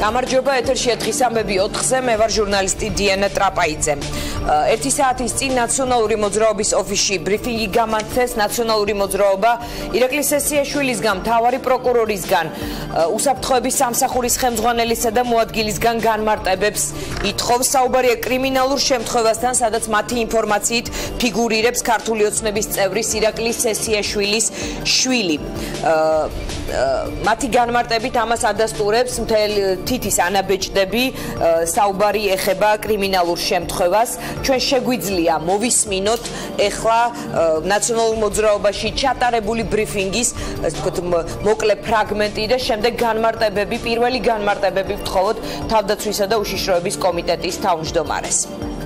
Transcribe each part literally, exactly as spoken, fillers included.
გამარჯობა ეთერშია დღის ამბები ოთხზე მე ვარ ჟურნალისტი დიანა ტრაპაიძე. ერთი საათის წინ ნაციონალური მოძრაობის ოფისში ბრიფინგი გამართეს ნაციონალური მოძრაობა ირაკლი სესიაშვილისგან, მთავარი პროკურორისგან, უსაფრთხოების სამსახურის ხელმძღვანელისა და მოადგილისგან განმარტებებს ითხოვს. საუბარია კრიმინალურ შემთხვევასთან, სადაც მათი ინფორმაციით ფიგურირებს ქართული ოცნების წევრის ირაკლი სესიაშვილის შვილი. მათი განმარტებით ამას ადასტურებს მთელი თითის ანაბეჭდები, საუბარი ეხება კრიმინალურ შემთხვევას. ჩვენ შეგვიძლია მოვისმინოთ ეხლა ნაციონალურ მოძრაობაში ჩატარებული ბრიფინგის მოკლე ფრაგმენტი და შემდეგ განმარტებები, პირველი განმარტებები ვთხოვოთ თავდაცვისა და უშიშროების კომიტეტის თავმჯდომარეს.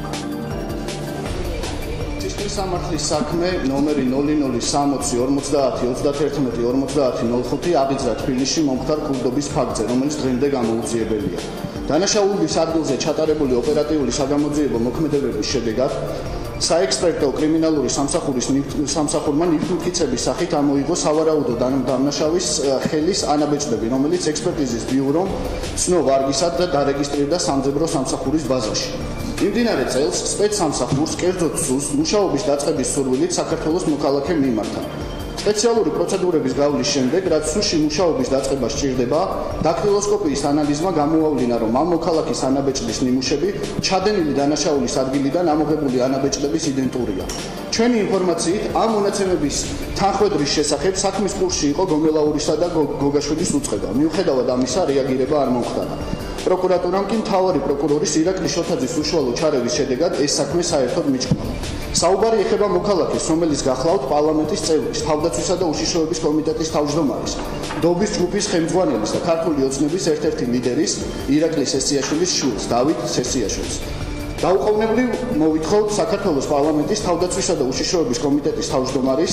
სამართლის საქმე ნომერი ნული ნული სამოცი ორმოცდაათი ოცდაათი ორმოცდაათი ნული ხუთი აღიძრა თბილისში მომხდარ ქურდობის ფაქტზე, რომელიც დღემდე გამოუძიებელია. დანაშაულების ადგილზე ჩატარებული ოპერატიული საგამოძიებო მოქმედებების შედეგად საექსპერტო კრიმინალური სამსახურის სამსახურმა ნივთმფიცების სახით ამოიღო სავარაუდო დამნაშავის ხელის ანაბეჭდები, რომელიც ექსპერტიზის ბიურომ ცნო ვარგისად და დარეგისტრირდა სამძებრო სამსახურის ბაზაში. იმდინარე წელს სპეცსამსახურს კერძოდ სუს მუშაობის დაწყების სურვილით საქართველოს მოქალაქე მიმართა. სპეციალური პროცედურების გავლის შემდეგ, რაც სუში მუშაობის დაწყება სჭირდება, დაქტილოსკოპიის ანალიზმა გამოავლინა, რომ ამ მოქალაქის ანაბეჭდის ნიმუშები ჩადენილი დანაშაულის ადგილიდან ამოღებული ანაბეჭდების იდენტურია. ჩვენი ინფორმაციით, ამ მონაცემების თანხმედრის შესახებ საქმის კურსში იყო გომელაურისა და გოგაშვილის უწყება. მიუხედავად ამისა, რეაგირება არ მომხდარა. პროკურატურამ კი მთავარი პროკურორის ირაკლი შოთაძის უშუალო ჩარევის შედეგად ეს საქმე საერთოდ მიჭკმალა. საუბარი ეხება მოქალაქეს, რომელიც გახლავთ პარლამენტის წევრის, თავდაცვისა და უშიშროების კომიტეტის თავმჯდომარის, დობის ჯგუფის ხელმძღვანელის და ქართული ოცნების ერთ-ერთი ლიდერის ირაკლი სესიაშვილის შვილს, დავით სესიაშვილს. დაუყოვნებლივ მოვითხოვთ საქართველოს პარლამენტის თავდაცვისა და უშიშროების კომიტეტის თავმჯდომარის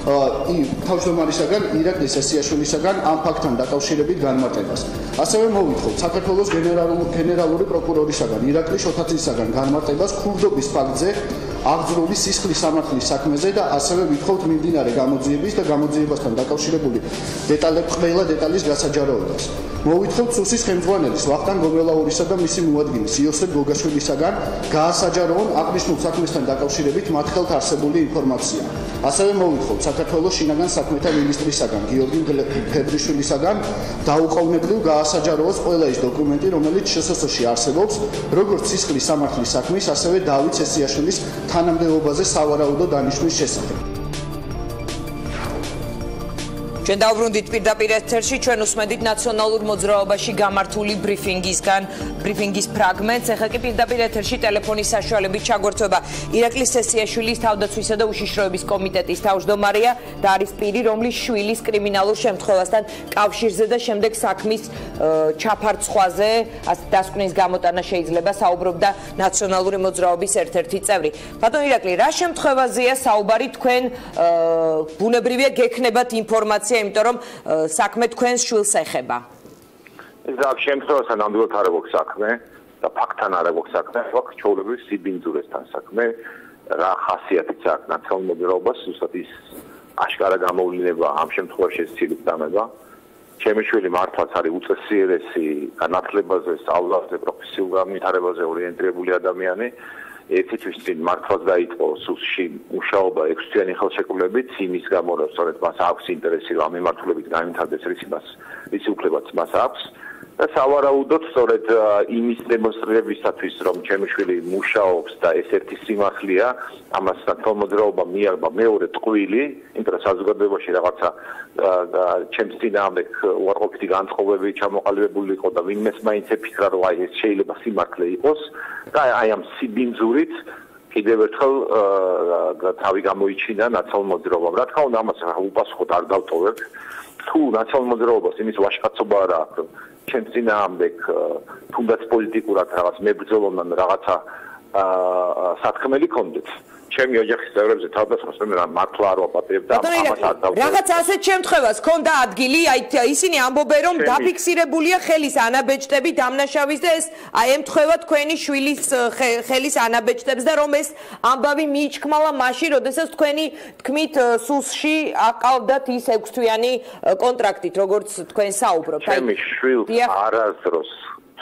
თავმჯდომარისაგან ირაკლი სესიაშვილისაგან ამ ფაქტთან დაკავშირებით განმარტებას. ასევე მოვითხოვთ საქართველოს გენერალური პროკურორისაგან ირაკლი შოთაძისაგან განმარტებას ქურდობის ფაქტზე აღძრული სისხლის სამართლის საქმეზე და ასევე ვითხოვთ მიმდინარე გამოძიების და გამოძიებასთან დაკავშირებული დეტალების ყველა დეტალის გასაჯაროებას. მოვითხოვთ სუსის ხელმძღვანელის ვახტანგ გომელაურისა და მისი მოადგილის იოსებ გოგაშვილისაგან გაასაჯაროონ აღნიშნულ საქმესთან დაკავშირებით მათ ხელთ არსებული ინფორმაცია. ასევე მოვითხოვთ საქართველოს შინაგან საქმეთა მინისტრისაგან გიორგი ფედრიშვილისაგან დაუყოვნებლივ გაასაჯაროოს ყველა ის დოკუმენტი, რომელიც შსს-ში არსებობს, როგორც სისხლის სამართლის საქმის, ასევე დავით სესიაშვილის თანამდებობაზე სავარაუდო დანიშვნის შესახებ. ჩვენ დავბრუნდით პირდაპირ ეთერში, ჩვენ უსმენდით ნაციონალურ მოძრაობაში გამართული ბრიფინგისგან, ბრიფინგის ფრაგმენტს. ეხლა კი პირდაპირ ეთერში ტელეფონის საშუალებით ჩაგვერთვება ირაკლი სესიაშვილის თავდაცვისა და უშიშროების კომიტეტის თავმჯდომარეა და არის პირი, რომლის შვილის კრიმინალურ შემთხვევასთან კავშირზე და შემდეგ საქმის ჩაფარცხვაზე, ასე დასკვნის გამოტანა შეიძლება საუბრობდა ნაციონალური მოძრაობის ერთ-ერთი წევრი. ბატონ ირაკლი, რა შემთხვევაზეა საუბარი, თქვენ ბუნებრივია გექნებათ ინფორმაცია, იმიტომ რომ საქმე თქვენს შვილს ეხება. ეს აქ შემთხვევასთან ნამდვილად არ აქვს საქმე და ფაქტთან არ აქვს საქმე, აქ ჩვეულებრივ სიბინძურესთან საქმე. რა ხასიათიც აქვს ნაციონალურ მოძრაობას, ზუსტად ის აშკარა გამოვლინება ამ შემთხვევაში ცილით დანება. ჩემი შვილი მართლაც არის უწესიერესი, განათლებაზე, სწავლაზე, პროფესიულ განვითარებაზე ორიენტირებული ადამიანი. ერთი თვის წინ მართლაც დაიწყო სუსში მუშაობა ექვსთვიანი ხელშეკრულებით, იმის გამო რომ სწორედ მას აქვს ინტერესი რომ ამ მიმართულებით განვითარდეს რისი მას რისი უფლებაც მას აქვს და სავარაუდოდ სწორედ იმის დემონსტრირებისათვის რომ ჩემი შვილი მუშაობს და ეს ერთი სიმართლეა, ამას ნაციონალურ მოძრაობა მიაღწია მეორე ტყვილი, იმიტომ რომ საზოგადოებაში რაღაცა ჩემს წინააღმდეგ უარყოფითი განწყობები ჩამოყალიბებული იყო და ვინმეს მაინც ეფიქრა რომ აი ეს შეიძლება სიმართლე იყოს და აი ამ სიბინძურით კიდევ ერთხელ თავი გამოიჩინა ნაციონალურ მოძრაობამ. რა თქმა უნდა, ამას უპასუხოდ არ დავტოვებ. თუ ნაციონალურ მოძრაობას იმის ვაჟკაცობა არ აქვს, ჩემს წინააღმდეგ თუნდაც პოლიტიკურად რაღაც მებრძოლობდნენ რაღაცა სათქმელი კონდეთ. ჩემი ოჯახის წევრებზე თავდასხმას მე მართლა არ ვაპატიებ და ამას არ დავწერ. რაღაც ასეთ შემთხვევას ქონდა ადგილი, აი ისინი ამბობენ რომ დაფიქსირებულია ხელის ანაბეჭდები დამნაშავის და ეს აი ემთხვევა თქვენი შვილის ხელის ანაბეჭდებს და რომ ეს ამბავი მიიჩქმალა მაშინ, როდესაც თქვენი თქმით სუსში აყავდათ ის ექვსთვიანი კონტრაქტით, როგორც თქვენ საუბრობთ. ჩემი შვილს არასდროს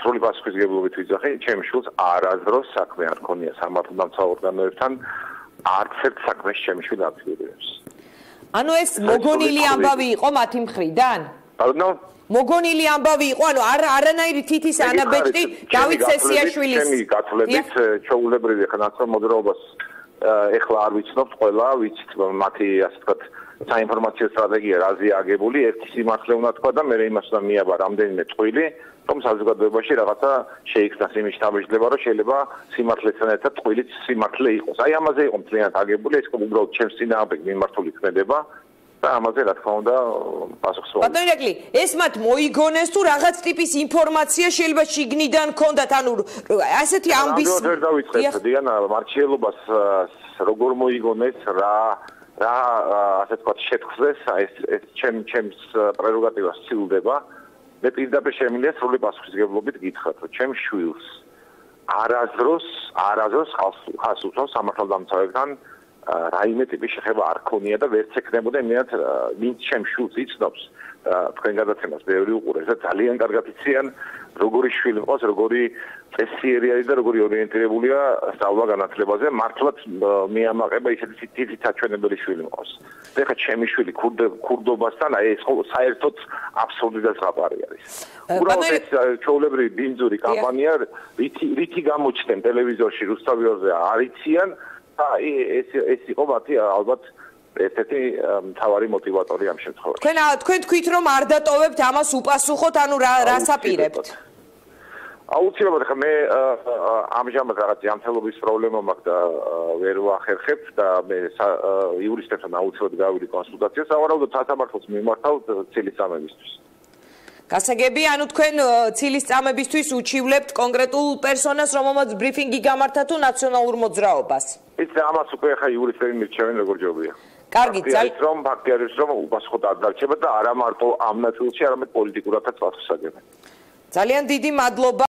სრული პასუხისმგებლობით ვიძახი, ჩემს შულს არასდროს საქმე არ ქონია სამართალდამცავ ორგანოებთან, არც ერთ საქმეში ჩემს შვილს არ ფიგურირებს. ანუ ეს მოგონილი ამბავი იყო მათი მხრიდან? ბატონო მოგონილი ამბავი იყო, ანუ არანაირი თითის ანაბეჭდი დავით სესიაშვილის. ჩემი გათვლებით ჩაულებრივი ხა ნაცნობ მოძრაობას ეხლა არ ვიცნობთ ყველა, ვიცით მათი ასე ვთქვათ საინფორმაციო სტრატეგია რაზეა აგებული, ერთი სიმართლე უნდა თქვა და მე იმას უნდა მიაბა რამდენიმე წყვილი, რომ საზოგადოებაში რაღაცა შეიქმნას იმის შთაბეჭდილება, რომ შეიძლება სიმართლესთან ერთად წყვილიც სიმართლე იყოს. აი ამაზე იყო მთლიანად აგებული, ეს უბრალოდ ჩემს წინააღმდეგ მიმართული ქმედება და ამაზე რა თქმა უნდა პასუხს ვამბობ. ბატონო ირაკლი, ეს მათ მოიგონეს თუ რაღაც ტიპის ინფორმაცია შეიძლება შიგნიდან ქონდათ, ანუ ასეთი ამბის ვერ დავიწყეთ დიანა მარჩიელობას როგორ მოიგონეს რა რა ასე ვთქვათ შეთქმულეს ეს ეს ჩემ ჩემს პრეროგატივას ცილდება მე პირდაპირ შემიძლია სრული პასუხისმგებლობით გითხრათ რომ ჩემ შვილს არასდროს არასდროს ხალხს უთავს სამართალდამცავებთან რაიმე ტიპის შეხება არ ქონია და ვერც ეკნებოდა იმენად ვინც ჩემ შვილს იცნობს თქვენ გადაცემას ბევრი უყურეს და ძალიან კარგად იციან როგორი შვილი მყავს როგორი წესიერი არის და როგორი ორიენტირებულია სწავლა განათლებაზე მართლაც მიამაყება ისეთი თითი საჩვენებელი შვილი მყავს და ხა ჩემი შვილი ქურდობასთან აი ეს საერთოდ აბსურდი და ზღაპარი არის უბრალოდ ეს ჩაოლებრივი ბინძური კამპანია რითი რითი გამოჩნდნენ ტელევიზორში რუსთავიორზე არიციან და ეს ეს იყო მათი ალბათ ესეთი მთავარი мотиваტორი ამ შემთხვევაში. თქვენ თქვენ თქვით რომ არ დატოვებთ ამას უპასუხოთ, ანუ რა რას აპირებთ? აუცილებლად ხა მე ამჟამად რაღაც ჯანმრთელობის პრობლემა მაქვს და ვერ ვახერხებ და მე იურისტებთან აუცილებლად გავიდი კონსულტაციას, სავარაუდოდ სასამართლოს მიმართავ ცილის წამებისთვის. გასაგები, ანუ თქვენ ცილის წამებისთვის უჩივლებთ კონკრეტულ პერსონას, რომელმაც ბრიფინგი გამართა თუ ნაციონალურ მოძრაობას? ის ამას უკვე ხა იურისტები მირჩევენ როგორ ჯობია. კარგი, ძალიან რომ ფაქტი არის რომ უპასუხოდ არ დარჩება და არა მარტო ამ ნაწილში, არამედ პოლიტიკურადაც პასუხს აგებენ. ძალიან დიდი მადლობა.